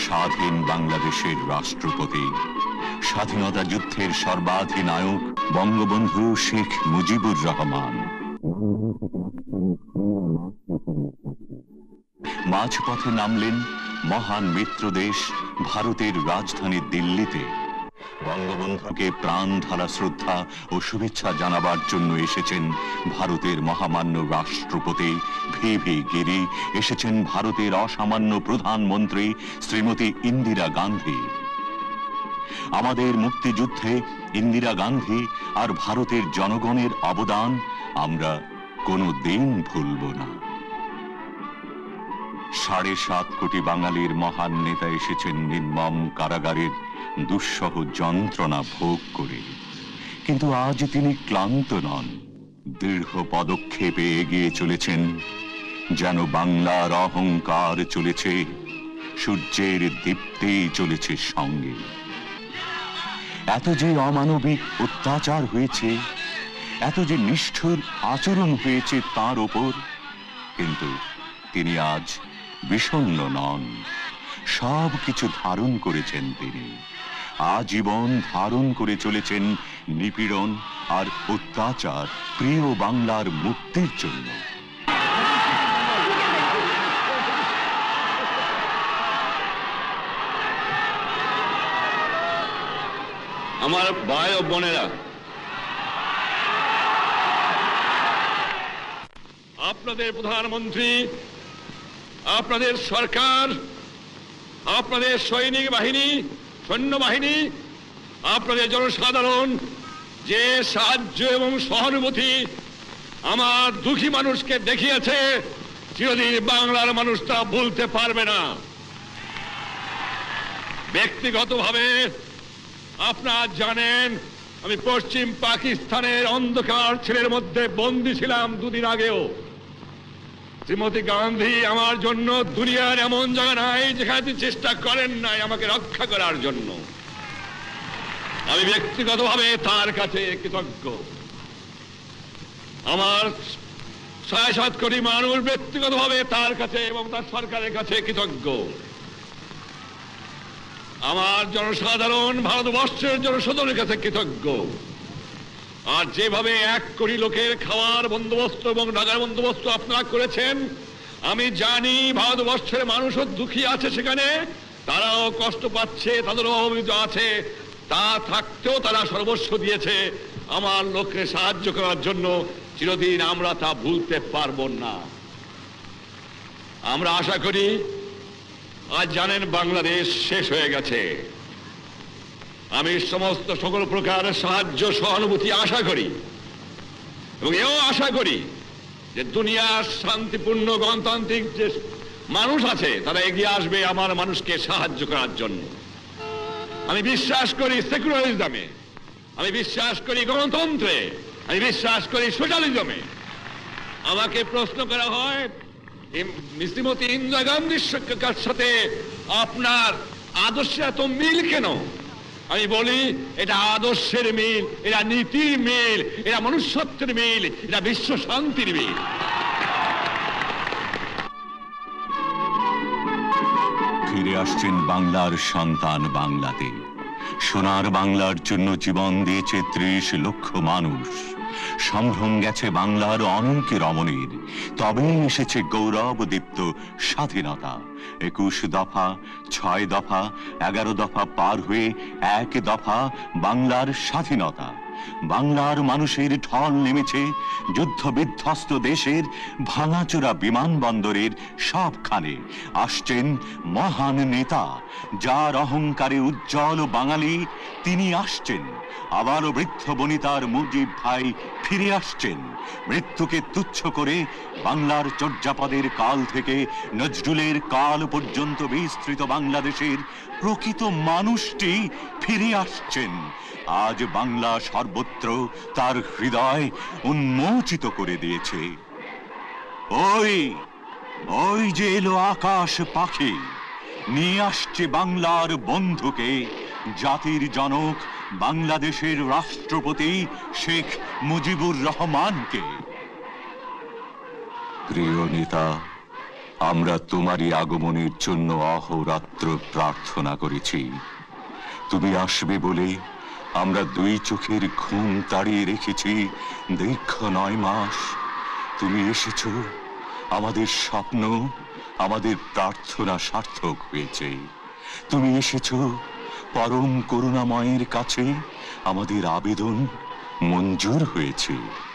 স্বাধীন বাংলাদেশের রাষ্ট্রপতি, স্বাধীনতা যুদ্ধের সর্বাধিনায়ক বঙ্গবন্ধু শেখ মুজিবুর রহমান মাঝপথে নামলেন মহান মিত্র দেশ ভারতের রাজধানী দিল্লিতে। বঙ্গবন্ধুকে প্রাণ ঢালা শ্রদ্ধা ও শুভেচ্ছা জানাবার জন্য এসেছেন ভারতের মহামান্য রাষ্ট্রপতি ভি গিরি, এসেছেন ভারতের অসামান্য প্রধানমন্ত্রী শ্রীমতী ইন্দিরা গান্ধী। আমাদের মুক্তিযুদ্ধে ইন্দিরা গান্ধী আর ভারতের জনগণের অবদান আমরা কোনোদিন ভুলব না। ৭.৫ কোটি বাঙালির মহান নেতা এসেছেন নির্মম কারাগারের দুঃসহ যন্ত্রণা ভোগ করে, কিন্তু আজ তিনি ক্লান্ত নন। দৃঢ় পদক্ষেপে এগিয়ে চলেছেন, যেন বাংলার অহংকার চলেছে সূর্যের দীপ্তেই চলেছে সঙ্গে। এত যে অমানবিক অত্যাচার হয়েছে, এত যে নিষ্ঠুর আচরণ হয়েছে তার ওপর, কিন্তু তিনি আজ বিষণ্ণ নন। সব কিছু ধারণ করেছেন তিনি, আজীবন ধারণ করে চলেছেন নিপীড়ন আর অত্যাচার প্রিয় বাংলার মুক্তির জন্য। আমার ভাই ও বোনেরা, আপনাদের প্রধানমন্ত্রী, আপনাদের সরকার, আপনাদের সৈনিক বাহিনী, সৈন্যবাহিনী, আপনাদের জনসাধারণ যে সাহায্য এবং সহানুভূতি আমার দুঃখী মানুষকে দেখিয়েছে, চিরদিন বাংলার মানুষ তা ভুলতে পারবে না। ব্যক্তিগতভাবে আপনারা জানেন, আমি পশ্চিম পাকিস্তানের অন্ধকার ছেলের মধ্যে বন্দী ছিলাম দুদিন আগেও। শ্রীমতী গান্ধী আমার জন্য দুনিয়ার এমন জায়গা নাই যেখানে চেষ্টা করেন নাই আমাকে রক্ষা করার জন্য। আমি ব্যক্তিগতভাবে তার কাছে কৃতজ্ঞ। আমার ৬.৭ কোটি মানুষ ব্যক্তিগতভাবে তার কাছে এবং তার সরকারের কাছে কৃতজ্ঞ। আমার জনসাধারণ, ভারতবর্ষের জনসাধারণের কাছে কৃতজ্ঞ। আর যেভাবে ১ কোটি লোকের খাওয়ার বন্দোবস্ত এবং ঢাকার বন্দোবস্ত আপনারা করেছেন, আমি জানি ভারতবর্ষের মানুষও দুঃখী আছে, সেখানে তারাও কষ্ট পাচ্ছে, তাদেরও অভিযোগ আছে। তা থাকতেও তারা সর্বস্ব দিয়েছে আমার লোককে সাহায্য করার জন্য। চিরদিন আমরা তা ভুলতে পারবো না। আমরা আশা করি, আজ জানেন বাংলাদেশ শেষ হয়ে গেছে। আমি সমস্ত সকল প্রকার সাহায্য সহানুভূতি আশা করি এবং এও আশা করি যে দুনিয়ার শান্তিপূর্ণ গণতান্ত্রিক যে মানুষ আছে তারা এগিয়ে আসবে আমার মানুষকে সাহায্য করার জন্য। আমি বিশ্বাস করি সেকুলারিজমে, আমি বিশ্বাস করি গণতন্ত্রে, আমি বিশ্বাস করি সোশ্যালিজমে। আমাকে প্রশ্ন করা হয়, শ্রীমতী ইন্দিরা গান্ধীর সাথে আপনার আদর্শে এত মিল কেন? আমি বলি, এটা আদর্শের মিল, এটা নীতির মিল, এটা মনুষ্যত্বের মিল, এটা বিশ্ব শান্তির মিল। ফিরে আসছেন বাংলার সন্তান বাংলাতে। সোনার বাংলার জন্য জীবন দিয়েছে ৩০ লক্ষ মানুষ। সম্ভ্রম গেছে বাংলার অনেক রমণীর, তবেই এসেছে গৌরবদীপ্ত স্বাধীনতা। ২১ দফা, ৬ দফা, ১১ দফা পার হয়ে ১ দফা বাংলার স্বাধীনতা। বাংলার মানুষের ঢল নেমেছে যুদ্ধ বিধ্বস্ত দেশের ভাঙাচোরা বিমানবন্দরের সবখানে। আসছেন মহান নেতা, যার অহংকারে উজ্জ্বল বাঙালি। তিনি আসছেন। আবারও বৃদ্ধ বনিতার মুজিব ভাই ফিরে আসছেন। মৃত্যুকে তুচ্ছ করে বাংলার চর্যাপদের কাল থেকে নজরুলের কাল পর্যন্ত বিস্তৃত বাংলাদেশের প্রকৃত মানুষটি ফিরে আসছেন। আজ বাংলা সর্বত্র তার হৃদয় উন্মোচিত করে দিয়েছে। ওই ওই যে এলো আকাশ পাখি, নিয়ে আসছে বাংলার বন্ধুকে, জাতির জনক বাংলাদেশের রাষ্ট্রপতি শেখ মুজিবুর রহমানকে। প্রিয় নেতা, আমরা তোমারই আগমনের জন্য অহোরাত্র প্রার্থনা করেছি। তুমি আসবে বলে আমরা দুই চোখের ঘুম তাড়িয়ে রেখেছি দীর্ঘ 9 মাস। তুমি এসেছো, আমাদের স্বপ্ন, আমাদের প্রার্থনা সার্থক হয়েছে। তুমি এসেছো, পরম করুণাময়ের কাছে আমাদের আবেদন মঞ্জুর হয়েছে।